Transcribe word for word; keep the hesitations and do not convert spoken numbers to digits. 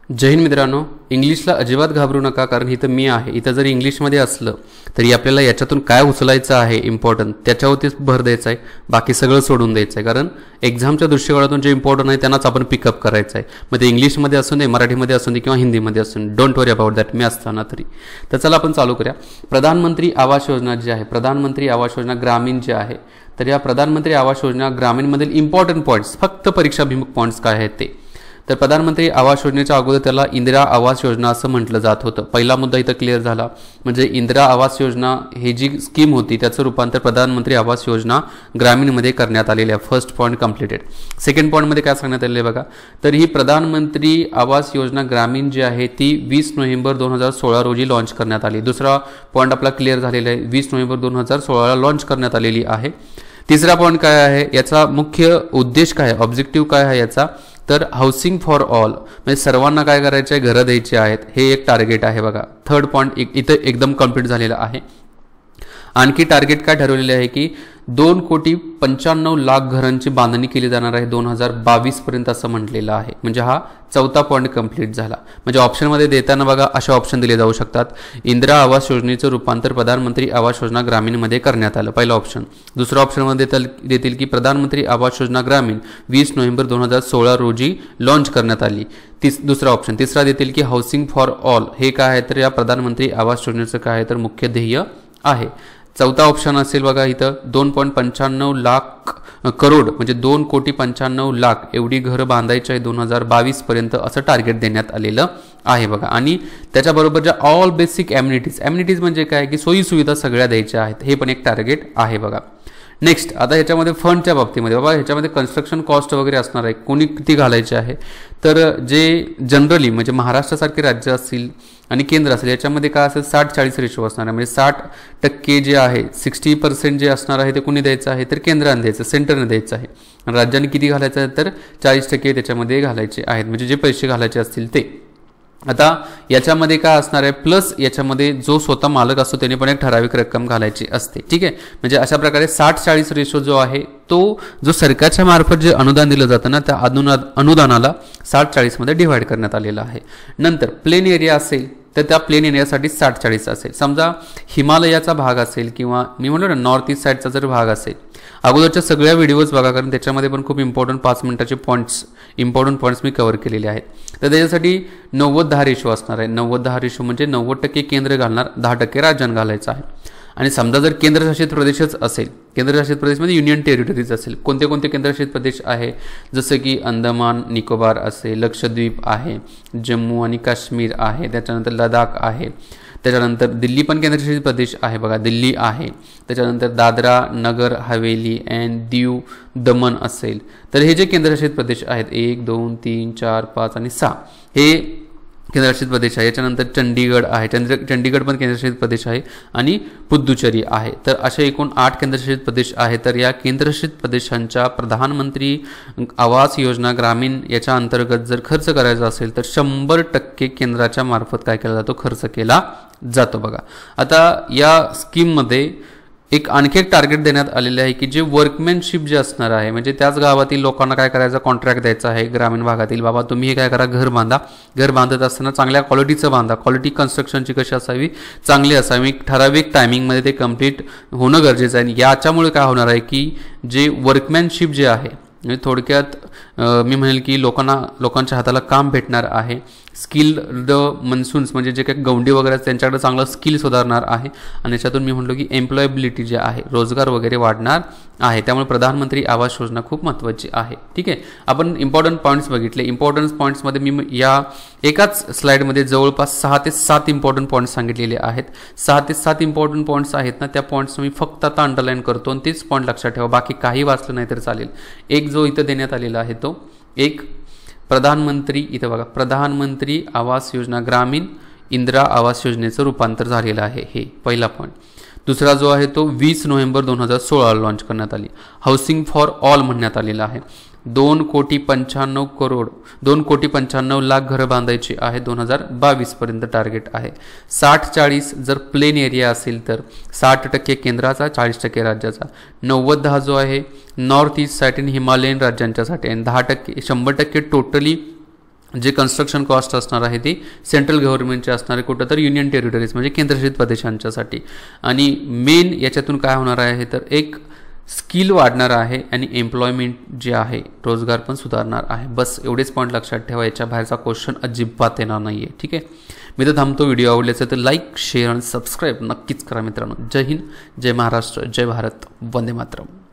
जय हिंद मित्रांनो, इंग्लिशला अजिबात घाबरू नका, कारण इथं मी आहे. इथं जरी इंग्लिशमध्ये असलं तरी आपल्याला याच्यातून काय उचलायचं आहे इम्पॉर्टंट त्याच्यावरतीच भर द्यायचा आहे, बाकी सगळं सोडून द्यायचं आहे. कारण एक्झामच्या दृष्टिकोनातून जे इम्पॉर्टंट आहे त्यांनाच आपण पिकअप करायचं आहे. मग ते इंग्लिशमध्ये असू दे, मराठीमध्ये असू दे किंवा हिंदीमध्ये असू दे, डोंट वरी अबाउट दॅट, मी असताना तरी. तर चला आपण चालू करूया. प्रधानमंत्री आवास योजना जी आहे, प्रधानमंत्री आवास योजना ग्रामीण जी आहे, तर या प्रधानमंत्री आवास योजना ग्रामीणमधील इम्पॉर्टंट पॉईंट्स, फक्त परीक्षाभिमुख पॉईंट्स काय आहेत ते. तर प्रधानमंत्री आवास योजनेच्या अगोदर त्याला इंदिरा आवास योजना असं म्हटलं जात होतं. पहिला मुद्दा इथं क्लिअर झाला. म्हणजे इंदिरा आवास योजना ही जी स्कीम होती त्याचं रूपांतर प्रधानमंत्री आवास योजना ग्रामीणमध्ये करण्यात आलेले आहे. First point completed. सेकंड पॉईंटमध्ये काय सांगण्यात आलेलं आहे बघा, तर ही प्रधानमंत्री आवास योजना ग्रामीण जी आहे ती वीस नोव्हेंबर दोन हजार सोळा रोजी लॉन्च करण्यात आली. दुसरा पॉईंट आपला क्लिअर झालेला आहे, वीस नोव्हेंबर दोन हजार सोळाला लॉन्च करण्यात आलेली आहे. तिसरा पॉईंट काय आहे, याचा मुख्य उद्देश काय आहे, ऑब्जेक्टिव्ह काय आहे याचा, तर हाऊसिंग फॉर ऑल, म्हणजे सर्वांना काय करायचे आहे, घरं द्यायची आहेत, हे एक टार्गेट आहे बघा. थर्ड पॉईंट इथं एकदम कम्प्लीट झालेला आहे. आणखी टार्गेट काय ठरवलेले आहे की दोन कोटी पंच्याण्णव लाख घरांची बांधणी केली जाणार आहे दोन हजार बावीस पर्यंत असं म्हटलेलं आहे. म्हणजे हा चौथा पॉईंट कम्प्लीट झाला. म्हणजे ऑप्शनमध्ये देताना बघा अशा ऑप्शन दिले जाऊ शकतात. इंदिरा आवास योजनेचं रूपांतर प्रधानमंत्री आवास योजना ग्रामीणमध्ये करण्यात आलं, पहिला ऑप्शन. दुसरा ऑप्शनमध्ये देतील की प्रधानमंत्री आवास योजना ग्रामीण वीस नोव्हेंबर दोन हजार सोळा रोजी लॉन्च करण्यात आली, तिस दुसरा ऑप्शन. तिसरा देतील की हाऊसिंग फॉर ऑल, हे काय आहे तर या प्रधानमंत्री आवास योजनेचं काय आहे तर मुख्य ध्येय आहे. चौथा ऑप्शन असेल बघा इथं दोन पॉईंट पंच्याण्णव लाख करोड, म्हणजे दोन कोटी पंच्याण्णव लाख एवढी घरं बांधायची आहे दोन हजार बावीस पर्यंत असं टार्गेट देण्यात आलेलं आहे बघा. आणि त्याच्याबरोबर ज्या ऑल बेसिक ॲम्युनिटीज, ॲम्युनिटीज म्हणजे काय की सोयी सुविधा सगळ्या द्यायच्या आहेत, हे पण एक टार्गेट आहे बघा. नेक्स्ट आता ह्याच्यामध्ये फंडच्या बाबतीमध्ये बाबा ह्याच्यामध्ये कन्स्ट्रक्शन कॉस्ट वगैरे असणार आहे, कोणी किती घालायचे आहे, तर जे जनरली म्हणजे महाराष्ट्रासारखे राज्य असतील आणि केंद्र असेल याच्यामध्ये काय असेल साठ चाळीस रेशो असणार आहे. म्हणजे साठ टक्के जे आहे सिक्स्टी पर्सेंट जे असणार आहे ते कोणी द्यायचं आहे तर केंद्राने द्यायचं, सेंटरने द्यायचं आहे. राज्याने किती घालायचं आहे तर चाळीस टक्के त्याच्यामध्ये घालायचे आहेत, म्हणजे जे पैसे घालायचे असतील ते. आता याच्यामध्ये काय असणार आहे, प्लस याच्यामध्ये जो स्वतः मालक असतो त्याने पण एक ठराविक रक्कम घालायची असते, ठीक आहे. म्हणजे अशा प्रकारे साठ चाळीस रेशो जो आहे तो जो सरकारच्या मार्फत जे अनुदान दिलं जातं ना त्या अनुदा अनुदानाला साठ चाळीसमध्ये डिव्हाइड करण्यात आलेलं आहे. नंतर प्लेन एरिया असेल तर त्या प्लेन एरियासाठी साठ चाळीस असेल. समजा हिमालयाचा भाग असेल किंवा मी म्हणलो ना नॉर्थ ईस्ट साईडचा जर भाग असेल, अगोदरच्या सगळ्या व्हिडिओज बघा, कारण त्याच्यामध्ये पण खूप इम्पॉर्टंट पाच मिनिटाचे पॉईंट्स इम्पॉर्टंट पॉईंट्स मी कव्हर केलेले आहेत. तर त्याच्यासाठी नव्वद दहा रेशो असणार आहे. नव्वद दहा रेशो म्हणजे नव्वद टक्के केंद्र घालणार, दहा टक्के राज्यानं घालायचं आहे. आणि समजा जर केंद्रशासित प्रदेशच असेल, केंद्रशासित प्रदेशमध्ये युनियन टेरिटरीज असेल, कोणते कोणते केंद्रशासित प्रदेश आहे जसं की अंदमान निकोबार असेल, लक्षद्वीप आहे, जम्मू आणि काश्मीर आहे, त्याच्यानंतर लडाख आहे, त्याच्यानंतर दिल्ली पण केंद्रशासित प्रदेश आहे बघा, दिल्ली आहे, त्याच्यानंतर दादरा नगर हवेली अँड दीव दमन असेल. तर हे जे केंद्रशासित प्रदेश आहेत एक दोन तीन चार पाच आणि सहा हे केंद्रशासित प्रदेश आहे. याच्यानंतर चंडीगड आहे, चंद्र चंडीगड पण केंद्रशासित प्रदेश आहे आणि पुद्दुचेरी आहे. तर असे एकूण आठ केंद्रशासित प्रदेश आहे. तर या केंद्रशासित प्रदेशांच्या प्रधानमंत्री आवास योजना ग्रामीण याच्या अंतर्गत जर खर्च करायचा असेल तर शंभर टक्के केंद्राच्या मार्फत काय केला जातो, खर्च केला जातो बघा. आता या स्कीममध्ये एक आणखी एक टार्गेट देण्यात आलेले आहे की जे वर्कमॅनशिप जे असणार आहे, म्हणजे त्याच गावातील लोकांना काय करायचं, कॉन्ट्रॅक्ट द्यायचा आहे ग्रामीण भागातील, बाबा तुम्ही हे काय करा, घर बांधा. घर बांधत असताना चांगल्या क्वालिटीचं बांधा, क्वालिटी कन्स्ट्रक्शनची कशी असावी, चांगली असावी, ठराविक टायमिंगमध्ये ते कम्प्लीट होणं गरजेचं आहे. याच्यामुळे काय होणार आहे की जे वर्कमॅनशिप जे आहे, म्हणजे थोडक्यात मी म्हणेल की लोकांना लोकांच्या हाताला काम भेटणार आहे. स्किल्ड मनसून्स म्हणजे जे काही गौंडी वगैरे आहेत त्यांच्याकडे चांगलं स्किल सुधारणार आहे आणि याच्यातून मी म्हणलो की एम्प्लॉयबिलिटी जे आहे, रोजगार वगैरे वाढणार आहे. त्यामुळे प्रधानमंत्री आवास योजना खूप महत्त्वाची आहे, ठीक आहे. आपण इम्पॉर्टंट पॉईंट्स बघितले. इम्पॉर्टंट पॉईंट्समध्ये मी या एकाच स्लाईडमध्ये जवळपास सहा ते सात इम्पॉर्टंट पॉईंट्स सांगितलेले आहेत. सहा ते सात इम्पॉर्टंट पॉईंट्स आहेत ना, त्या पॉईंट्स मी फक्त आता अंडरलाईन करतो आणि तेच पॉईंट लक्षात ठेवा, बाकी काही वाचलं नाही तर चालेल. एक जो इथं देण्यात आलेला आहे तो एक प्रधानमंत्री, इथं बघा प्रधानमंत्री आवास योजना ग्रामीण इंदिरा आवास योजनेचं रूपांतर झालेलं आहे, हे पहिला पॉईंट. दुसरा जो आहे तो वीस नोव्हेंबर दोन हजार सोळाला लॉन्च करण्यात आली. हाऊसिंग फॉर ऑल म्हणण्यात आलेलं आहे. दोन कोटी पंच्याण्णव करोड दोन कोटी पंच्याण्णव लाख घरं बांधायची आहे दोन हजार बावीस पर्यंत टार्गेट आहे. साठ चाळीस जर प्लेन एरिया असेल तर साठ टक्के केंद्राचा, चाळीस टक्के राज्याचा. नव्वद दहा जो आहे नॉर्थ ईस्ट साईड आणि हिमालयन राज्यांच्यासाठी आणि दहा टक्के शंभर टक्के टोटली जे कन्स्ट्रक्शन कॉस्ट असणार आहे ती सेंट्रल गव्हर्नमेंटचे असणार आहे, कुठं तर युनियन टेरिटरीज म्हणजे केंद्रशासित प्रदेशांच्यासाठी. आणि मेन याच्यातून काय होणार आहे तर एक स्किल वाढणार आहे आणि एम्प्लॉयमेंट जे आहे रोजगार पण सुधारणार आहे. बस एवढेच पॉईंट लक्षात ठेवा, याच्या बाहेरचा क्वेश्चन अजिबात येणार नाही आहे. ठीक आहे, मी तर थांबतो. व्हिडिओ आवडल्याचा तर लाईक शेअर आणि सबस्क्राईब नक्कीच करा मित्रांनो. जय हिंद, जय महाराष्ट्र, जय भारत, वंदे मातरम.